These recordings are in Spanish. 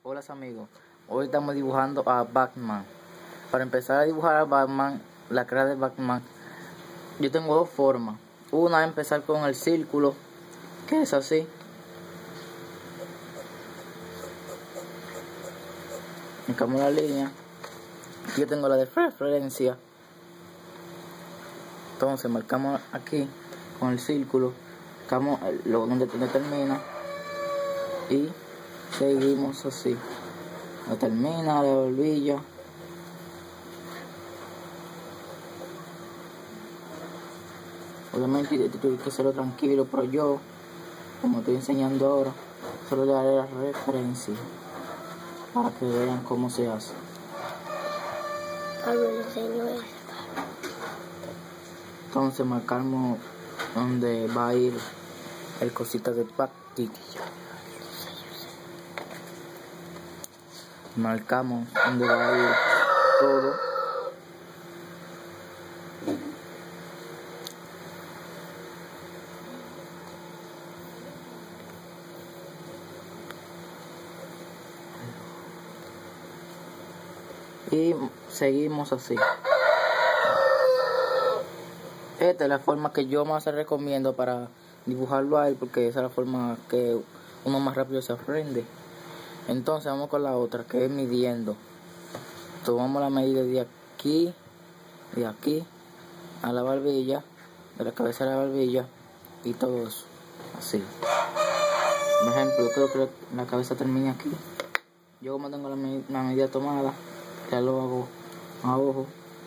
Hola amigos, hoy estamos dibujando a Batman. Para empezar a dibujar a Batman, la cara de Batman, yo tengo dos formas. Una es empezar con el círculo, que es así. Marcamos la línea. Yo tengo la de referencia. Entonces marcamos aquí con el círculo, marcamos donde termina y seguimos así. No termina la barbilla. Obviamente hay que hacerlo tranquilo, pero yo, como estoy enseñando ahora, solo le daré la referencia para que vean cómo se hace. Entonces marcamos donde va a ir el cosita de Patrick. Marcamos donde va a ir todo. Y seguimos así. Esta es la forma que yo más recomiendo para dibujarlo a él, porque esa es la forma que uno más rápido se aprende. Entonces vamos con la otra, que es midiendo. Tomamos la medida de aquí a la barbilla, de la cabeza a la barbilla y todo eso, así. Por ejemplo, yo creo que la cabeza termine aquí. Yo como tengo la medida tomada, ya lo hago abajo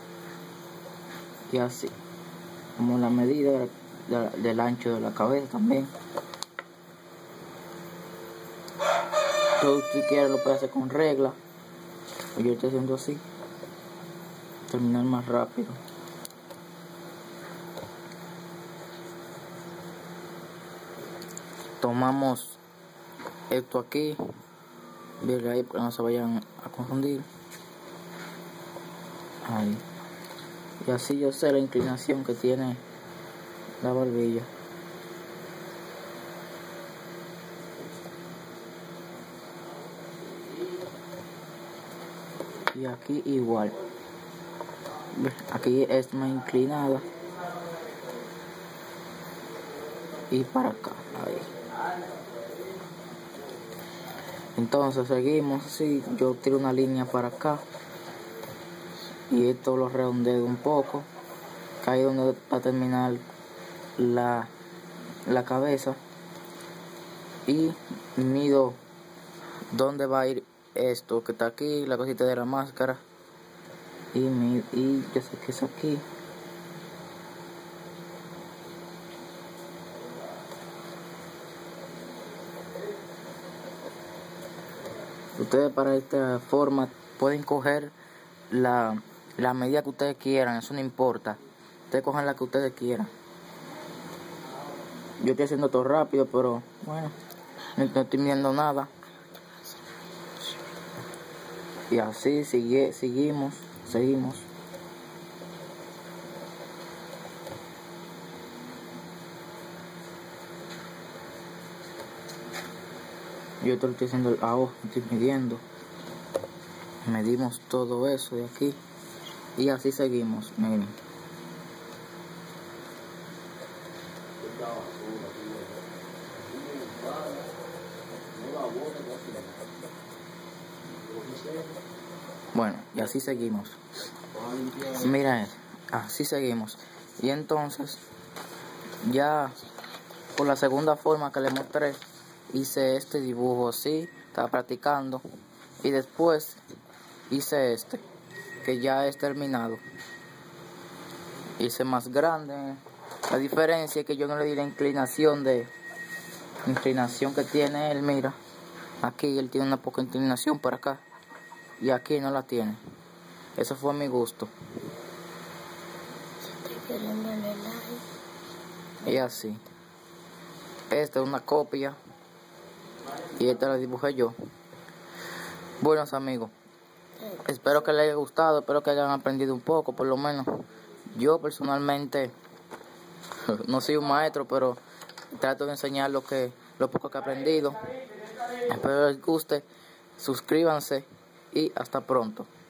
y así. Como la medida del ancho de la cabeza también. Todo si quieres lo puedes hacer con regla. Yo estoy haciendo así. Terminar más rápido. Tomamos esto aquí. Bien ahí para que no se vayan a confundir. Ahí. Y así yo sé la inclinación que tiene la barbilla. Y aquí igual. Aquí es más inclinada. Y para acá. Ahí. Entonces seguimos así. Yo tiro una línea para acá. Y esto lo redondeo un poco. Que ahí es donde va a terminar la cabeza. Y mido dónde va a ir esto que está aquí, la cosita de la máscara. Y yo sé que es aquí. Ustedes para esta forma pueden coger la medida que ustedes quieran, eso no importa. Ustedes cogen la que ustedes quieran. Yo estoy haciendo todo rápido, pero bueno, no estoy viendo nada. Y así seguimos. Yo te lo estoy haciendo ahora, estoy midiendo. Medimos todo eso de aquí. Y así seguimos, miren. Bueno, y así seguimos. Mira eso, así seguimos. Y entonces, ya por la segunda forma que le mostré, hice este dibujo así, estaba practicando. Y después hice este, que ya es terminado. Hice más grande. La diferencia es que yo no le di la inclinación que tiene él, mira. Aquí él tiene una poca inclinación para acá. Y aquí no la tiene. Eso fue mi gusto. Y así. Esta es una copia. Y esta la dibujé yo. Buenos amigos. Espero que les haya gustado. Espero que hayan aprendido un poco, por lo menos. Yo personalmente no soy un maestro, pero trato de enseñar lo poco que he aprendido. Espero les guste. suscríbanse y hasta pronto.